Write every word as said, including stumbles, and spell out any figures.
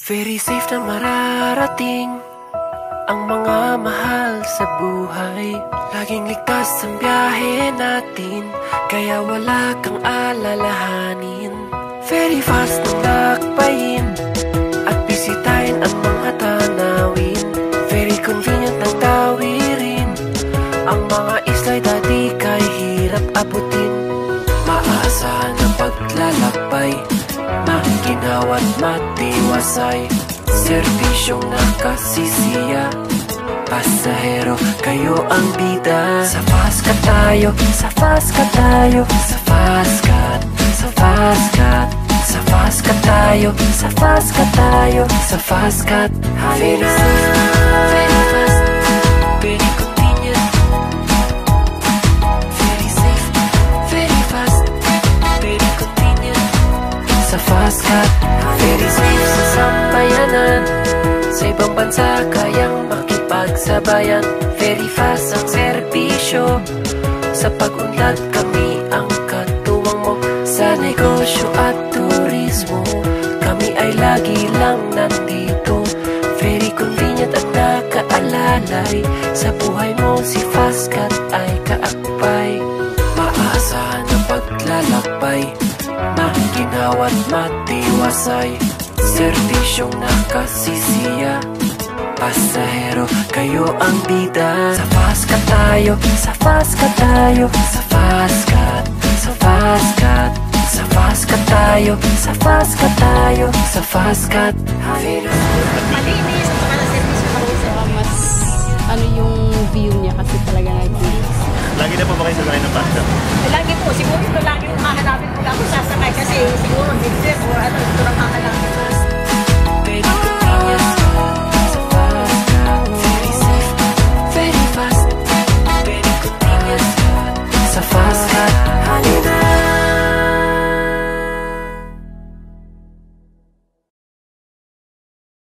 Very safe na mararating ang mga mahal sa buhay. Laging ligtas ang biyahe natin, kaya wala kang alalahanin. Very fast ang lakbayin at bisitahin ang mga tanawin. Very convenient ang tawirin, ang mga islay dati kay hirap abutin. Maasahan ang paglalakbay, makinawa't matiwasay. Serbisyong nakasisiya, pasahero, kayo ang bida. Sa Fastcat tayo, sa Fastcat tayo, sa Fastcat, sa Fastcat, sa Fastcat tayo, sa Fastcat tayo, sa Fastcat. Very fast, very fast, very convenient, very safe, very fast, very convenient. Sa Fastcat, very safe sa sambayanan, sa ibang bansa kayang makipagsabayan. Very fast ang serbisyo, sa pag-unlad kami ang katuwang mo. Sa negosyo at turismo, kami ay lagi lang nandito. Very convenient at nakaalalay, sa buhay mo si Fastcat ay kaakbay. Maasahan ang paglalakbay, makinawa't matiwasay. Serbisyong nakasisiya, pasahero, kayo ang bida. Sa Fastcat tayo, sa Fastcat tayo, sa Fastcat, sa Fastcat, sa Fastcat tayo, sa Fastcat tayo, sa Fastcat. Malinis at saka na-service pa rin sa mas ano yung view niya kasi talaga nag-views. Lagi na po ba kayo sasakay ng Fastcat? Lagi po, siguro ito lagi yung hahanapin ko lang ako sasakay kasi siguro hindi o ano ito lang hahanapin ko.